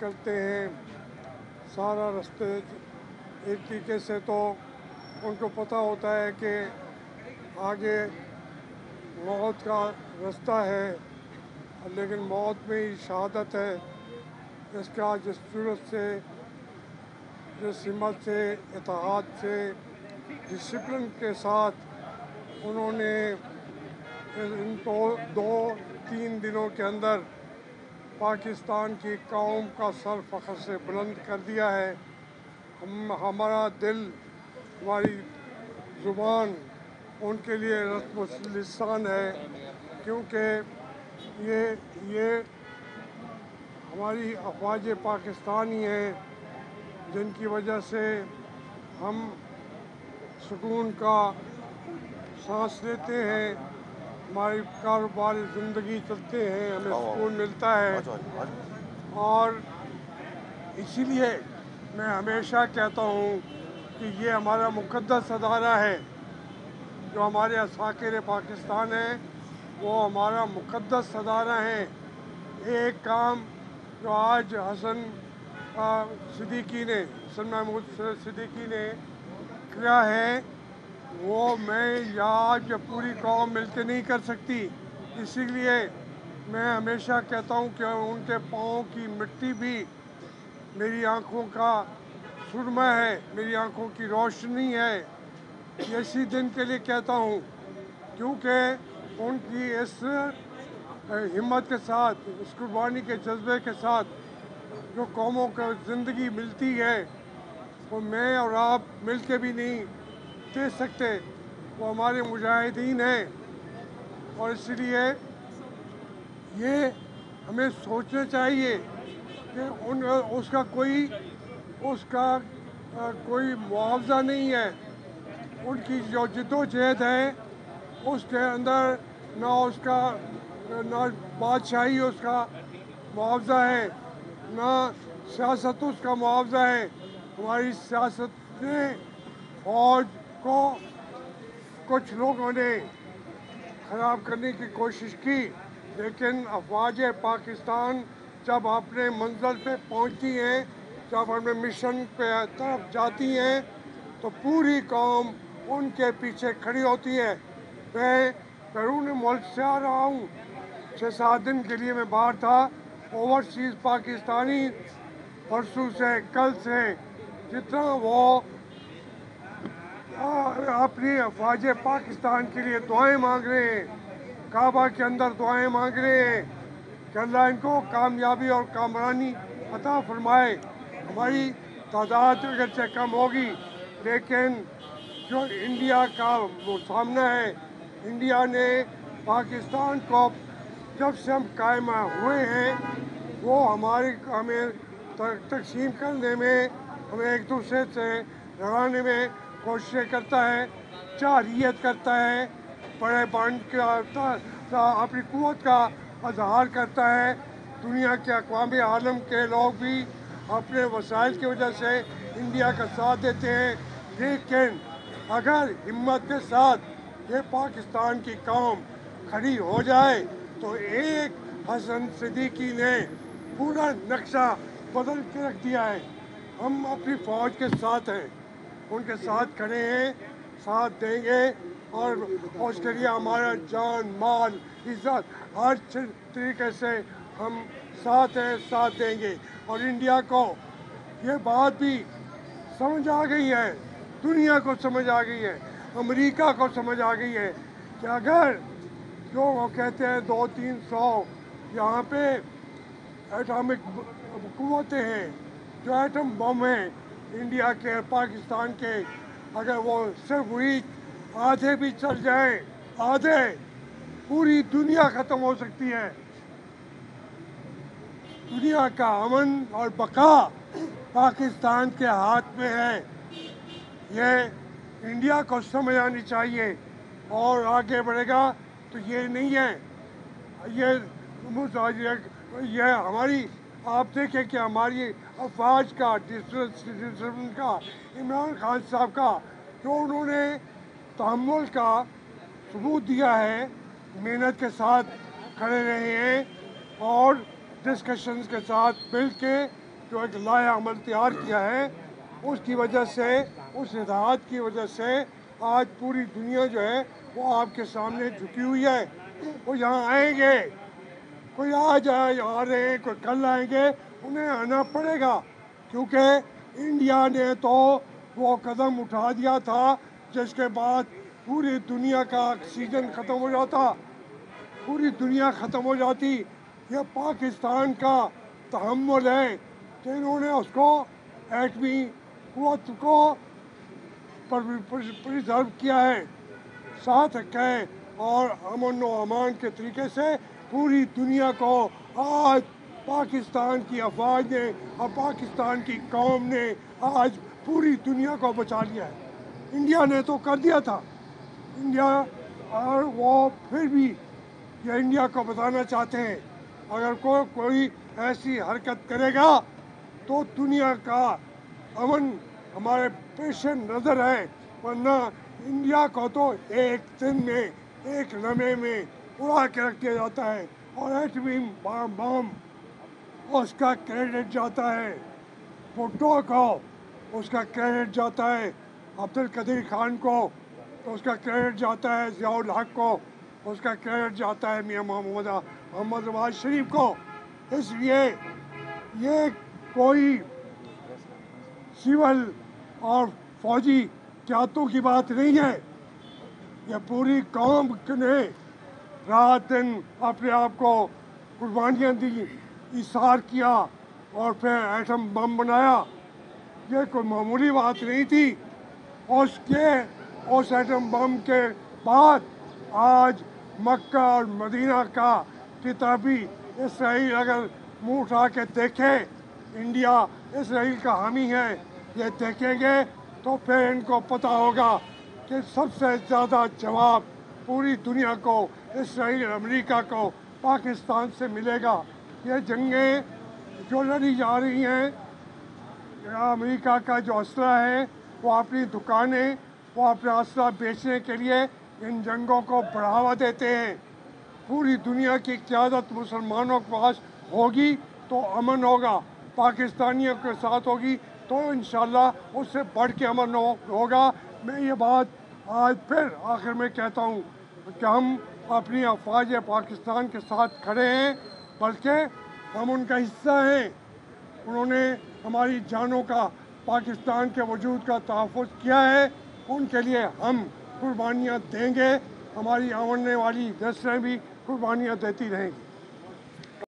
کرتے ہیں سارا راستے ایک طریقے سے تو ان کو پتہ ہوتا ہے کہ آگے موت کا راستہ ہے، لیکن موت میں ہی شہادت ہے۔ اس کا جس صورت سے، جس ہمت سے، اتحاد سے، ڈسپلن کے ساتھ انہوں نے ان دو تین دنوں کے اندر پاکستان کی قوم کا سر فخر سے بلند کر دیا ہے، ہمارا دل، ہماری زبان ان کے لیے رسم اللسان ہے، کیونکہ یہ ہماری افواج پاکستانی ہیں جن کی وجہ سے ہم سکون کا سانس لیتے ہیں، ہماری کاروبار زندگی چلتے ہیں، ہمیں سکون ملتا ہے۔ اور اسی لیے میں ہمیشہ کہتا ہوں کہ یہ ہمارا مقدس ادارہ ہے، جو ہمارے عساکر پاکستان ہیں وہ ہمارا مقدس ادارہ ہیں۔ ایک کام جو آج حسن محمود صدیقی نے کیا ہے، وہ میں یا آج پوری قوم مل کے نہیں کر سکتی۔ اسی لیے میں ہمیشہ کہتا ہوں کہ ان کے پاؤں کی مٹی بھی میری آنکھوں کا سرمہ ہے، میری آنکھوں کی روشنی ہے۔ اسی دن کے لیے کہتا ہوں کیونکہ ان کی اس ہمت کے ساتھ، اس قربانی کے جذبے کے ساتھ جو قوموں کو زندگی ملتی ہے، وہ میں اور آپ مل کے بھی نہیں دے سکتے، وہ ہمارے مجاہدین ہیں۔ اور اس لیے یہ ہمیں سوچنا چاہیے کہ اس کا کوئی معاوضہ نہیں ہے۔ ان کی جو جد و جہد ہے اس کے اندر نہ بادشاہی اس کا معاوضہ ہے، نہ سیاست اس کا معاوضہ ہے۔ ہماری سیاست نے فوج کو کچھ لوگوں نے خراب کرنے کی کوشش کی، لیکن افواج پاکستان جب اپنے منزل پہ پہنچتی ہیں، جب اپنے مشن پہ طرف جاتی ہیں تو پوری قوم ان کے پیچھے کھڑی ہوتی ہے۔ میں بیرون ملک سے آ رہا ہوں، 6-7 دن کے لیے میں باہر تھا۔ اوورسیز پاکستانی پرسوں سے، کل سے جتنا وہ اپنی افواج پاکستان کے لیے دعائیں مانگ رہے ہیں، کعبہ کے اندر دعائیں مانگ رہے ہیں کہ اللہ ان کو کامیابی اور کامرانی عطا فرمائے۔ ہماری تعداد اگرچہ کم ہوگی، لیکن جو انڈیا کا وہ سامنا ہے، انڈیا نے پاکستان کو جب سے ہم قائم ہوئے ہیں، وہ ہمیں تقسیم کرنے میں، ہمیں ایک دوسرے سے لڑانے میں کوششیں کرتا ہے، جارحیت کرتا ہے، بڑے بانڈ کا اپنی قوت کا اظہار کرتا ہے۔ دنیا کے اقوام عالم کے لوگ بھی اپنے وسائل کی وجہ سے انڈیا کا ساتھ دیتے ہیں، لیکن اگر ہمت کے ساتھ یہ پاکستان کی قوم کھڑی ہو جائے تو ایک حسن صدیقی نے پورا نقشہ بدل کے رکھ دیا ہے۔ ہم اپنی فوج کے ساتھ ہیں، ان کے ساتھ کھڑے ہیں، ساتھ دیں گے، اور اس کے لیے ہمارا جان، مال، عزت ہر طریقے سے ہم ساتھ ہیں، ساتھ دیں گے۔ اور انڈیا کو یہ بات بھی سمجھ آ گئی ہے، دنیا کو سمجھ آ گئی ہے، امریکہ کو سمجھ آ گئی ہے کہ اگر جو وہ کہتے ہیں 200-300 یہاں پہ ایٹامک قوتیں ہیں، جو ایٹم بم ہیں انڈیا کے، پاکستان کے، اگر وہ صرف وہی آدھے بھی چل جائیں، آدھے، پوری دنیا ختم ہو سکتی ہے۔ دنیا کا امن اور بقا پاکستان کے ہاتھ میں ہے، یہ انڈیا کو سمجھ آنی چاہیے، اور آگے بڑھے گا تو یہ نہیں ہے، یہ ہماری، آپ دیکھیں کہ ہماری افواج کا، ڈسپلن کا، عمران خان صاحب کا، جو انہوں نے تحمل کا ثبوت دیا ہے، محنت کے ساتھ کھڑے رہے ہیں، اور ڈسکشنز کے ساتھ مل کے جو ایک لائحہ عمل تیار کیا ہے، اس کی وجہ سے، اس ہدایات کی وجہ سے آج پوری دنیا جو ہے وہ آپ کے سامنے جھکی ہوئی ہے۔ وہ یہاں آئیں گے، کوئی آج آ رہے ہیں، کوئی کل آئیں گے، انہیں آنا پڑے گا، کیونکہ انڈیا نے تو وہ قدم اٹھا دیا تھا جس کے بعد پوری دنیا کا آکسیجن ختم ہو جاتا، پوری دنیا ختم ہو جاتی۔ یہ پاکستان کا تحمل ہے کہ انہوں نے اس کو ایٹمی قوت کو پرزرو کیا ہے، ساتھ رکھا ہے، اور امن و امان کے طریقے سے پوری دنیا کو آج پاکستان کی افواج نے اور پاکستان کی قوم نے آج پوری دنیا کو بچا لیا ہے۔ انڈیا نے تو کر دیا تھا، انڈیا، اور وہ پھر بھی یہ انڈیا کو بتانا چاہتے ہیں اگر کوئی ایسی حرکت کرے گا تو دنیا کا امن ہمارے پیش نظر ہے، ورنہ انڈیا کو تو ایک دن میں، ایک لمحے میں اڑا کے رکھ دیا جاتا ہے، اور ایٹمی بم اس کا کریڈٹ جاتا ہے بھٹو کو، اس کا کریڈٹ جاتا ہے عبد القدیر خان کو، تو اس کا کریڈٹ جاتا ہے ضیاء الحق کو، اس کا کریڈٹ جاتا ہے میاں محمد نواز شریف کو۔ اس لیے یہ کوئی سول اور فوجی قیادتوں کی بات نہیں ہے، یہ پوری قوم نے رات دن اپنے آپ کو قربانیاں دی، ایثار کیا، اور پھر ایٹم بم بنایا۔ یہ کوئی معمولی بات نہیں تھی۔ اس ایٹم بم کے بعد آج مکہ اور مدینہ کا کتابی اسرائیل اگر منہ اٹھا کے دیکھے، انڈیا اسرائیل کا حامی ہے، یہ دیکھیں گے تو پھر ان کو پتہ ہوگا کہ سب سے زیادہ جواب پوری دنیا کو، اسرائیل اور امریکہ کو پاکستان سے ملے گا۔ یہ جنگیں جو لڑی جا رہی ہیں، امریکہ کا جو اسلحہ ہے، وہ اپنی دکانیں، وہ اپنا اسلحہ بیچنے کے لیے ان جنگوں کو بڑھاوا دیتے ہیں۔ پوری دنیا کی قیادت مسلمانوں کے پاس ہوگی تو امن ہوگا، پاکستانیوں کے ساتھ ہوگی تو انشاءاللہ اس سے بڑھ کے امن ہوگا۔ میں یہ بات آج پھر آخر میں کہتا ہوں کہ ہم اپنی افواج پاکستان کے ساتھ کھڑے ہیں، بلکہ ہم ان کا حصہ ہیں۔ انہوں نے ہماری جانوں کا، پاکستان کے وجود کا تحفظ کیا ہے، ان کے لیے ہم قربانیاں دیں گے، ہماری آنے والی نسلیں بھی قربانیاں دیتی رہیں گی۔